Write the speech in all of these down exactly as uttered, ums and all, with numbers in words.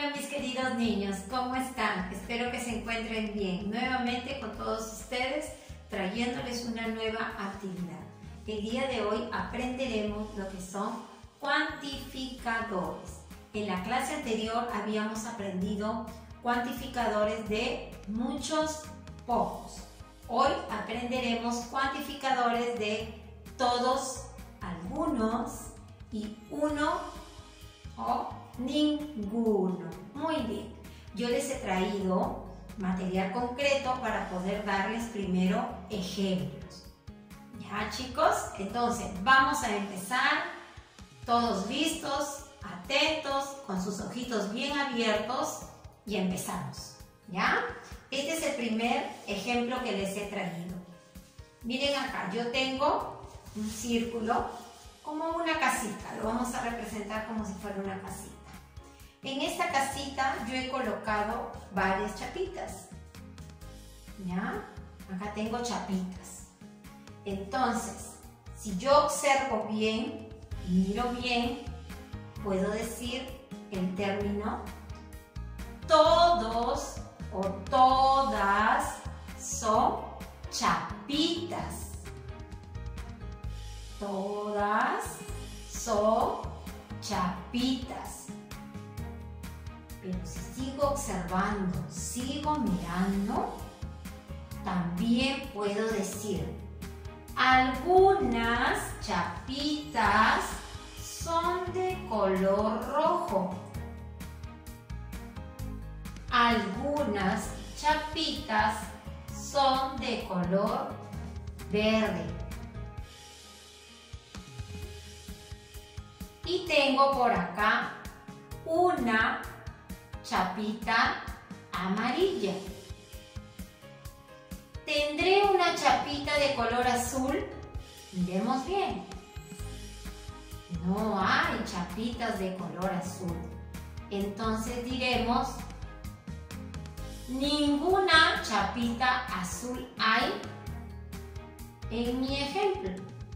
Hola mis queridos niños, ¿cómo están? Espero que se encuentren bien. Nuevamente con todos ustedes trayéndoles una nueva actividad. El día de hoy aprenderemos lo que son cuantificadores. En la clase anterior habíamos aprendido cuantificadores de muchos, pocos. Hoy aprenderemos cuantificadores de todos, algunos y uno o ninguno. Muy bien, yo les he traído material concreto para poder darles primero ejemplos. ¿Ya, chicos? Entonces, vamos a empezar. Todos listos, atentos, con sus ojitos bien abiertos y empezamos. ¿Ya? Este es el primer ejemplo que les he traído. Miren acá, yo tengo un círculo como una casita. Lo vamos a representar como si fuera una casita. En esta casita yo he colocado varias chapitas. ¿Ya? Acá tengo chapitas. Entonces, si yo observo bien, miro bien, puedo decir el término todos o todas son chapitas. Todas son chapitas. Pero si sigo observando, sigo mirando, también puedo decir algunas chapitas son de color rojo. Algunas chapitas son de color verde. Y tengo por acá una chapita amarilla. ¿Tendré una chapita de color azul? Miremos bien. No hay chapitas de color azul. Entonces diremos, ninguna chapita azul hay en mi ejemplo.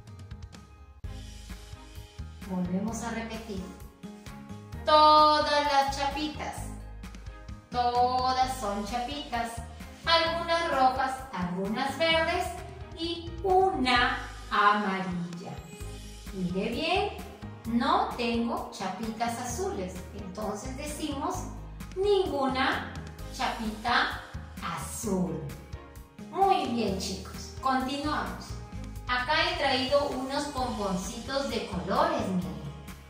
Volvemos a repetir. Todas las chapitas, todas son chapitas. Algunas rojas, algunas verdes y una amarilla. Mire bien, no tengo chapitas azules. Entonces decimos ninguna chapita azul. Muy bien, chicos. Continuamos. Acá he traído unos pomponcitos de colores, miren.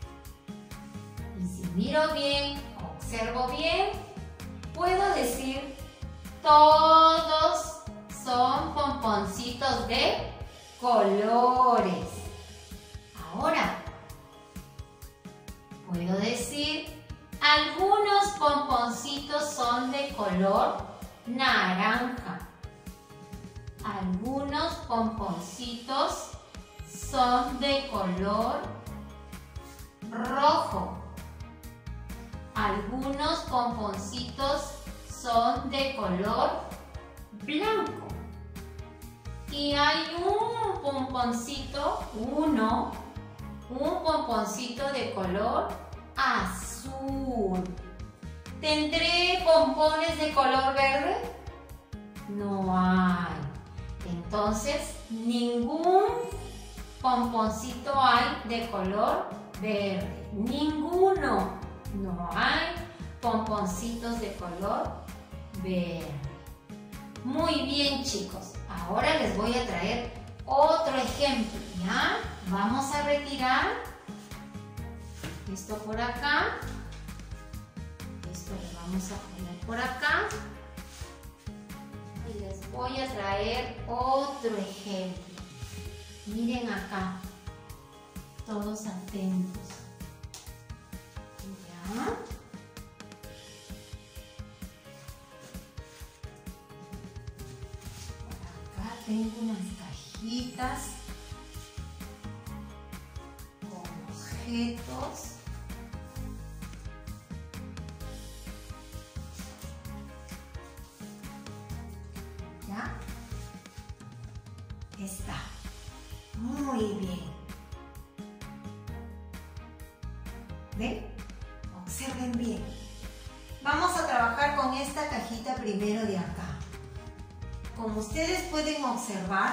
Y si miro bien, observo bien, puedo decir todos son pomponcitos de colores. Ahora, puedo decir algunos pomponcitos son de color naranja. Algunos pomponcitos son de color rojo. Algunos pomponcitos son de color blanco. Y hay un pomponcito, uno, un pomponcito de color azul. ¿Tendré pompones de color verde? No hay. Entonces, ningún pomponcito hay de color verde. Ninguno. No hay pomponcitos de color verde. Muy bien, chicos. Ahora les voy a traer otro ejemplo. ¿Ya? Vamos a retirar esto por acá. Esto lo vamos a poner por acá. Y les voy a traer otro ejemplo. Miren acá. Todos atentos. ¿Ya? Por acá tengo unas cajitas con objetos. ¿Ya? Está. Muy bien. ¿Ven? Observen bien. Vamos a trabajar con esta cajita primero de acá. Como ustedes pueden observar,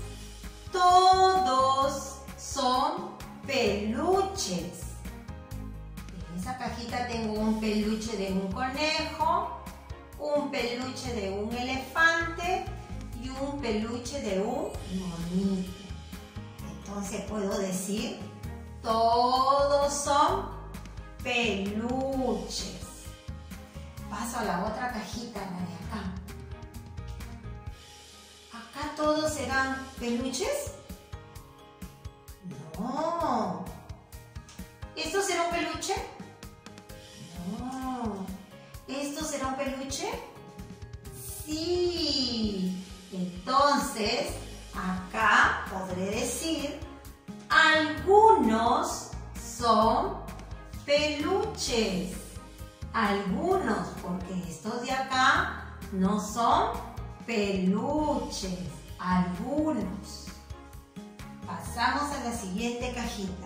todos son peluches. En esa cajita tengo un peluche de un conejo, un peluche de un elefante y un peluche de un monito. Entonces puedo decir, todos son peluches. Paso a la otra cajita, la de acá. ¿Acá todos serán peluches? No. ¿Esto será un peluche? No. ¿Esto será un peluche? Sí. Entonces, acá podré decir, algunos son peluches. Algunos, porque estos de acá no son peluches. Algunos. Pasamos a la siguiente cajita.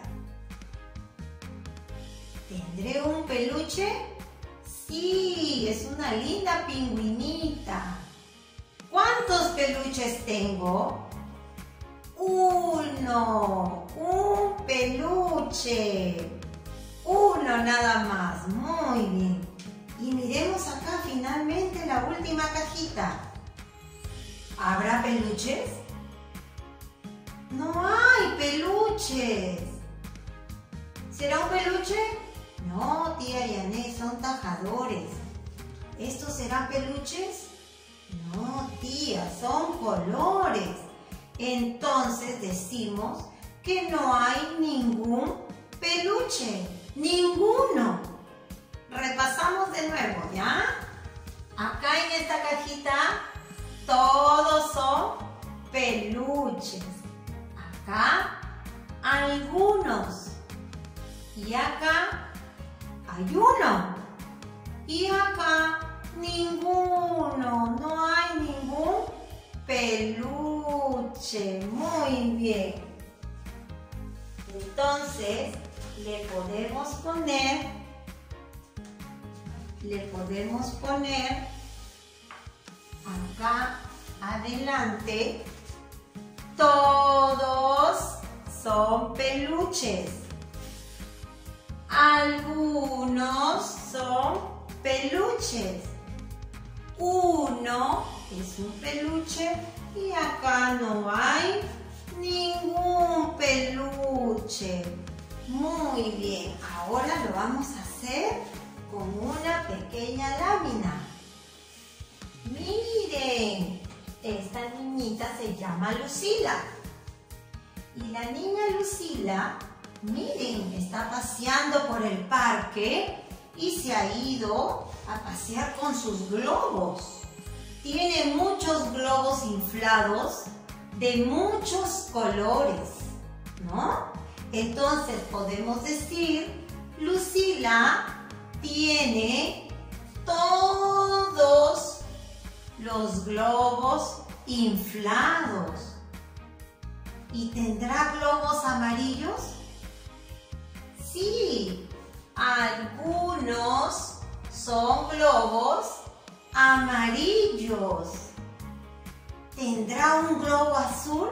¿Tendré un peluche? Sí, es una linda pingüinita. ¿Cuántos peluches tengo? Uno, un peluche. Uno nada más, muy bien. Y miremos acá finalmente la última cajita. ¿Habrá peluches? No hay peluches. ¿Será un peluche? No, tía Yané, son tajadores. ¿Estos serán peluches? No, tía, son colores. Entonces decimos que no hay ningún peluche. Ninguno. Repasamos de nuevo, ¿ya? Acá en esta cajita todos son peluches. Acá algunos. Y acá hay uno. Y acá ninguno. No hay ningún peluche. Muy bien. Entonces, le podemos poner, le podemos poner acá adelante, todos son peluches. Algunos son peluches. Uno es un peluche y acá no hay ningún peluche. Muy bien, ahora lo vamos a hacer con una pequeña lámina. Miren, esta niñita se llama Lucila. Y la niña Lucila, miren, está paseando por el parque y se ha ido a pasear con sus globos. Tiene muchos globos inflados de muchos colores, ¿no? Entonces podemos decir, Lucila tiene todos los globos inflados. ¿Y tendrá globos amarillos? Sí, algunos son globos amarillos. ¿Tendrá un globo azul?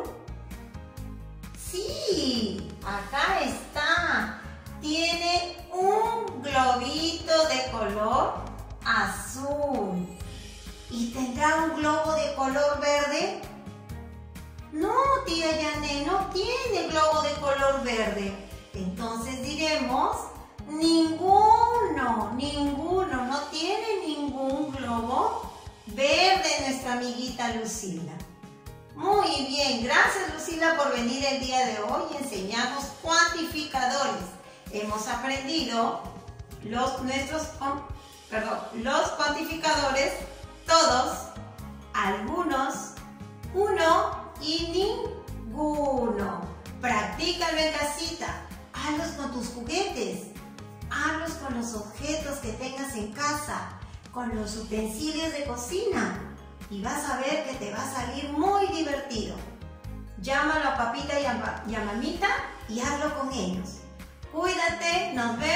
Sí, acá está. Tiene un globito de color azul. ¿Y tendrá un globo de color verde? No, tía Yané, no tiene globo de color verde. Entonces diremos, ninguno, ninguno, no tiene ningún globo verde nuestra amiguita Lucila. Muy bien, gracias Lucila por venir el día de hoy y enseñarnos cuantificadores. Hemos aprendido los, nuestros, perdón, los cuantificadores, todos, algunos, uno y ninguno. Practícalo en casita, hazlos con tus juguetes, hazlos con los objetos que tengas en casa, con los utensilios de cocina. Y vas a ver que te va a salir muy divertido. Llámalo a papita y a, y a mamita y hazlo con ellos. Cuídate, nos vemos.